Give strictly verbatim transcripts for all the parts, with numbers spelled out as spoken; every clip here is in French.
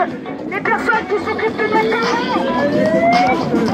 les personnes qui s'occupent de notre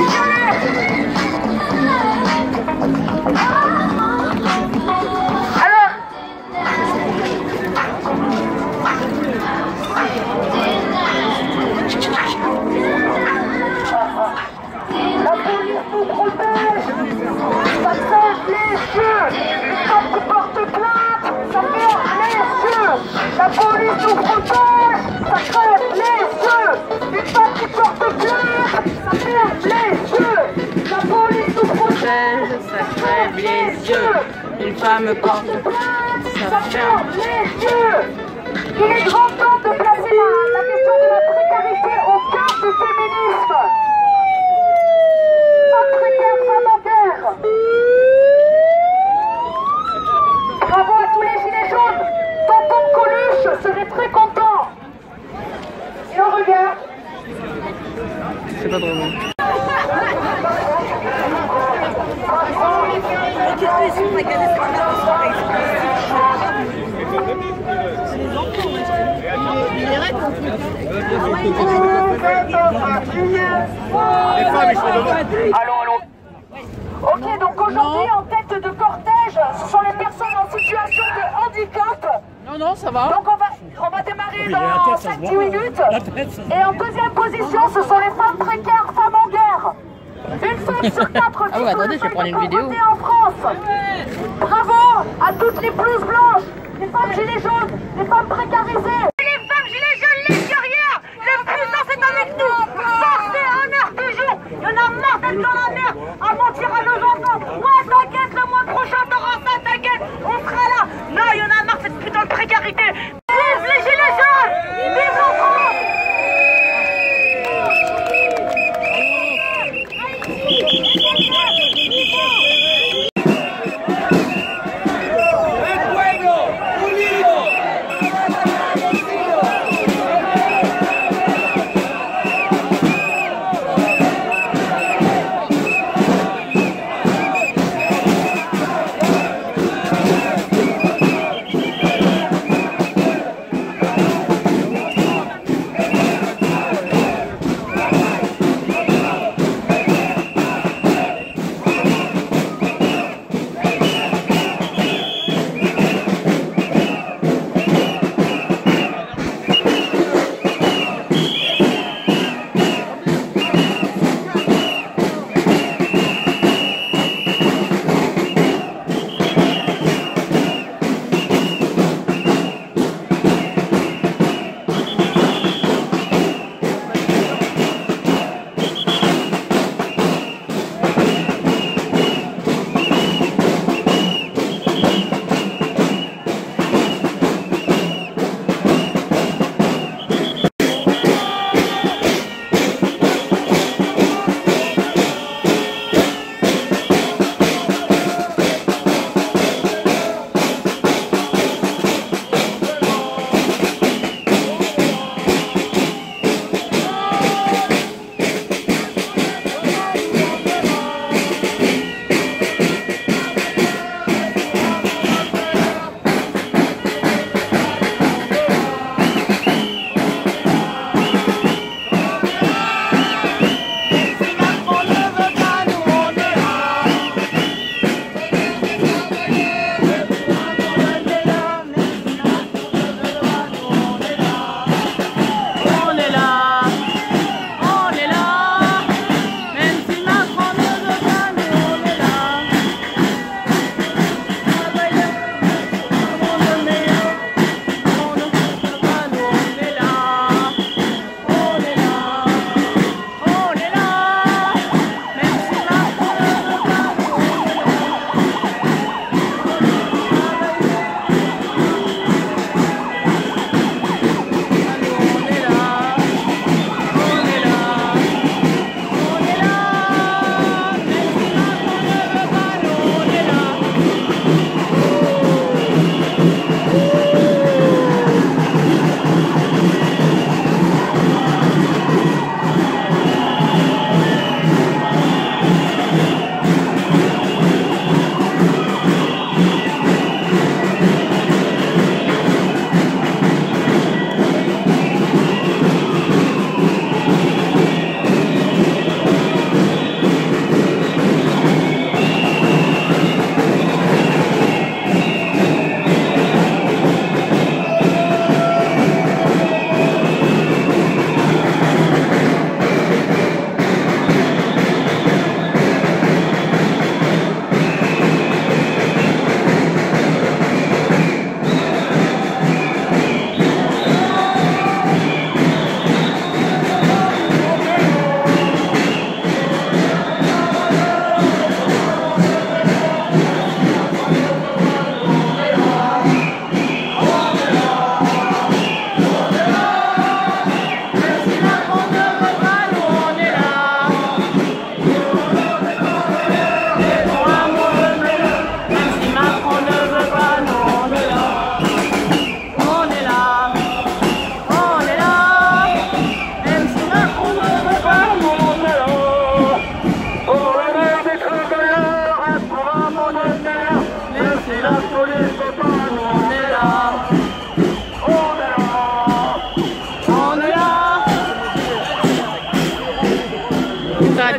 la police nous protège, ça ferme les yeux. Les femmes qui portent plainte, ça ferme les yeux. La police nous protège, ça ferme les yeux. Les femmes qui portent plainte, ça ferme les yeux. La police nous protège, ça ferme les yeux. Une femme porte plainte, ça ferme les yeux. Il est grand temps de placer la, la question de la précarité au cœur du féminisme. Femmes précaires, femmes en guerre. Bravo à tous les gilets jaunes. Tonton Coluche serait très content. Et on regarde. C'est pas drôle. Allô, allô. Ok, donc aujourd'hui en tête de cortège, ce sont les personnes en situation de handicap. Non, non, ça va. Donc on va, on va démarrer dans cinq dix minutes. Et en deuxième position, ce sont les femmes précaires, femmes en guerre. Une femme sur quatre ah ouais, attendez, je vais prendre une vidéo. En France. Bravo à toutes les blouses blanches, les femmes gilets jaunes, les femmes précarisées. Les femmes gilets jaunes, les guerrières, le puissant c'est avec nous. Sortez un heure toujours. Il y en a marre d'être dans la merde, à mentir à nos enfants. Ouais, t'inquiète, le mois prochain t'auras ça, t'inquiète, on sera là. Non, il y en a marre de cette putain de précarité. Vive les gilets jaunes, vive la France. ¡El pueblo unido!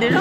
déjà?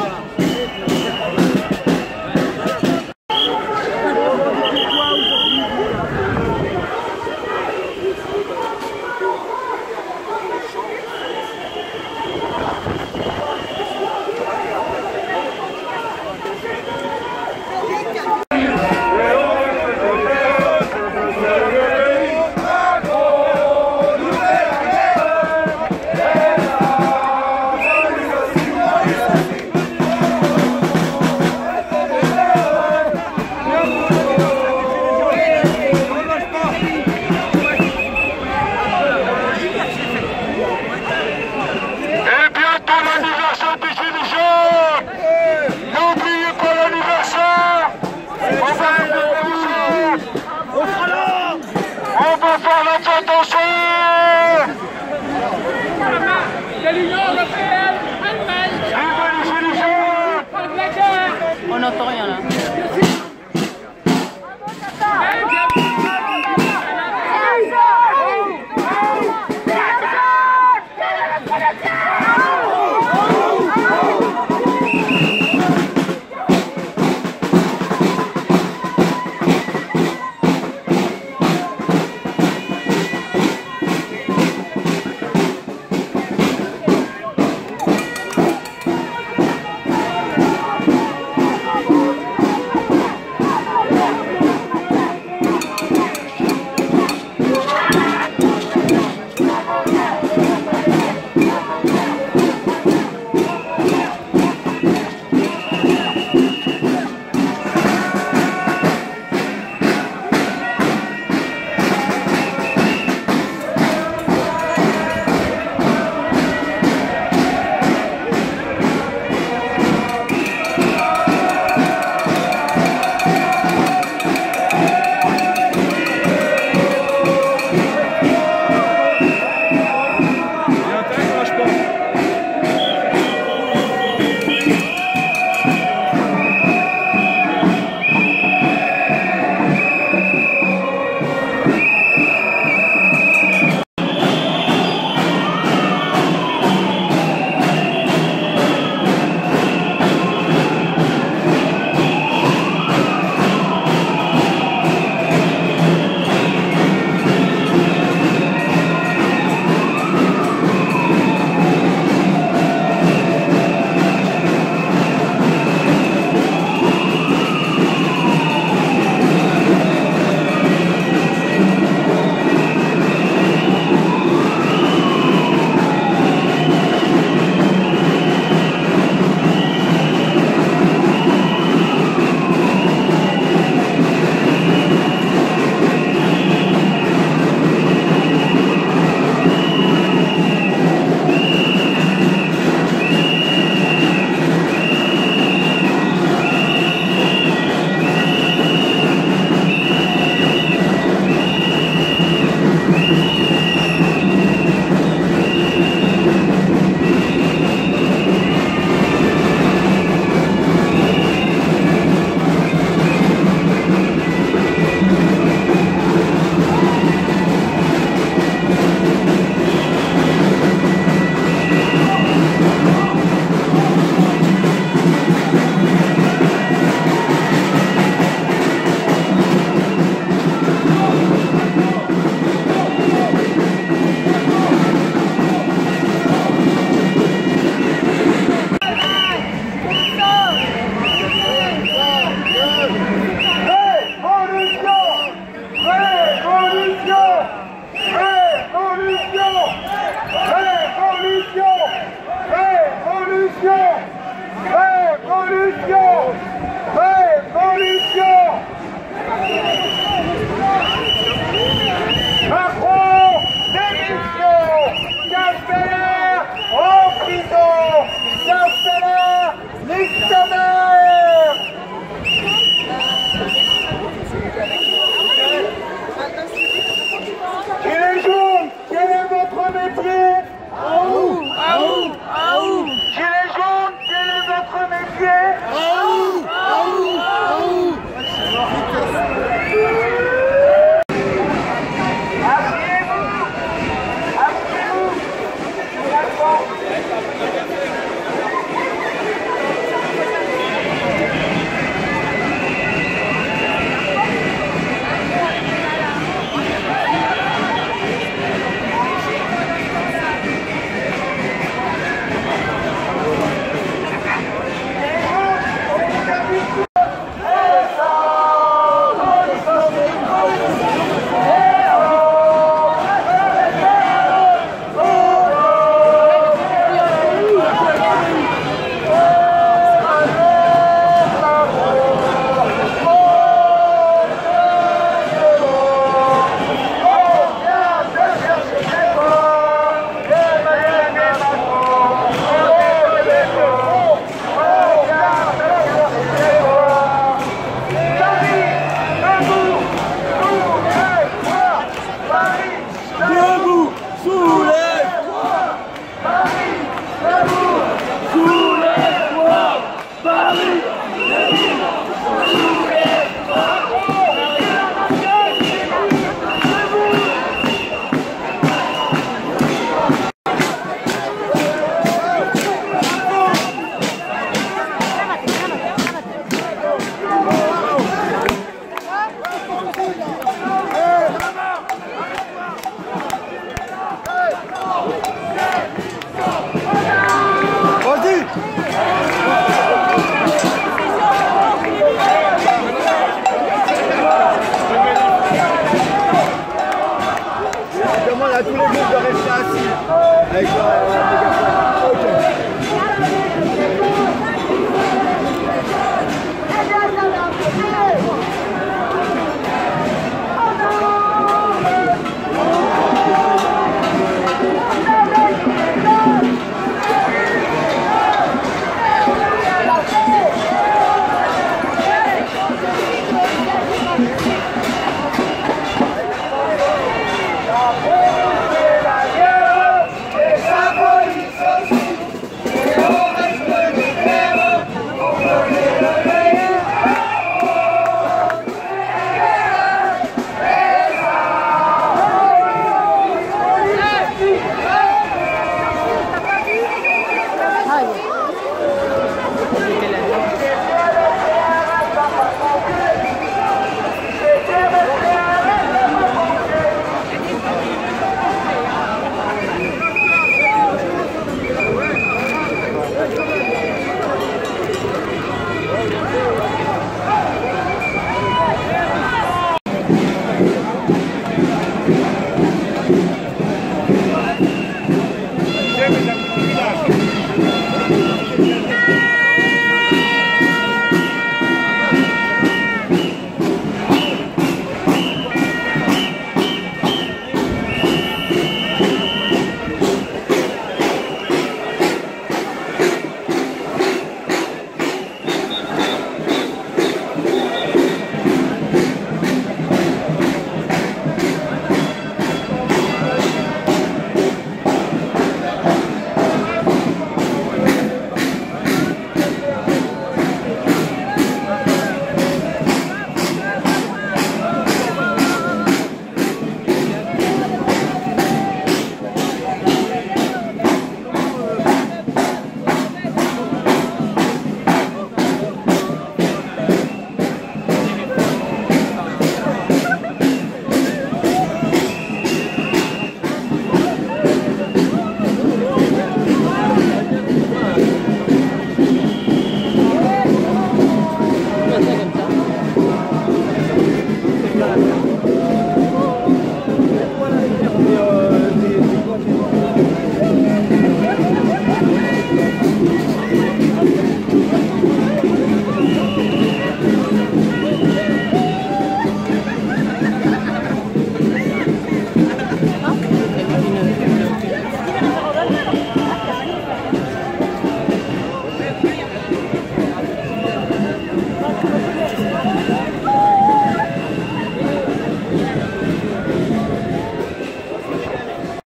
Avec, euh,